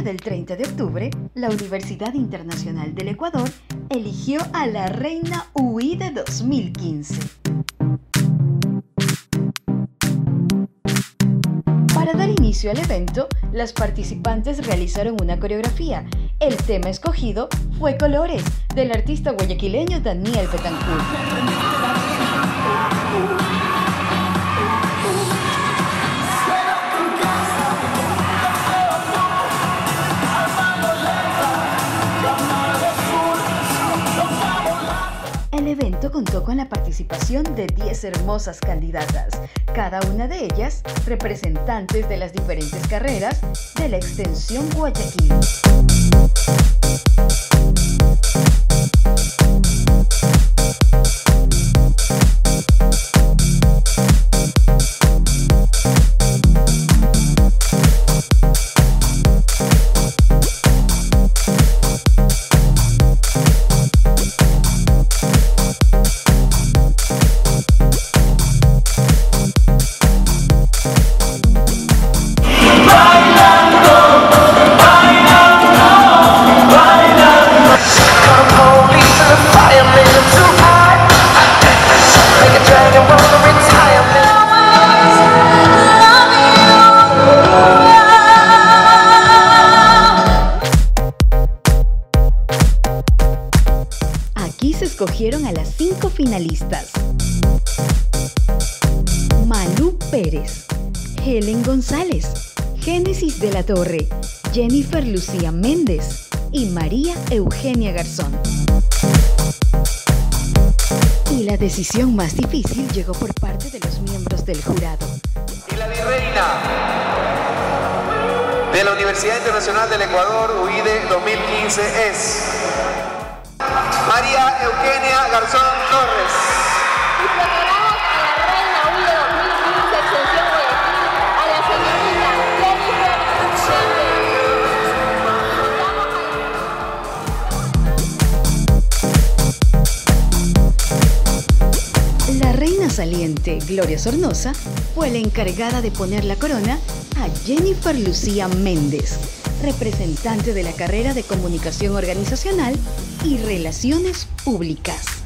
del 30 de octubre, la Universidad Internacional del Ecuador eligió a la Reina UIDE 2015. Para dar inicio al evento, las participantes realizaron una coreografía. El tema escogido fue Colores, del artista guayaquileño Daniel Betancourt. El evento contó con la participación de 10 hermosas candidatas, cada una de ellas representantes de las diferentes carreras de la extensión Guayaquil. Aquí se escogieron a las 5 finalistas: Malú Pérez, Helen González, Génesis de la Torre, Jennifer Lucía Méndez y María Eugenia Garzón. Y la decisión más difícil llegó por parte de los miembros del jurado. Y la virreina de la Universidad Internacional del Ecuador, UIDE 2015, es María Eugenia Garzón Torres. Y proclamamos a la Reina UIDE 2015 Extensión Guayaquil, a la señorita La reina saliente, Gloria Sornosa, fue la encargada de poner la corona a Jennifer Lucía Méndez, representante de la carrera de Comunicación Organizacional y Relaciones Públicas.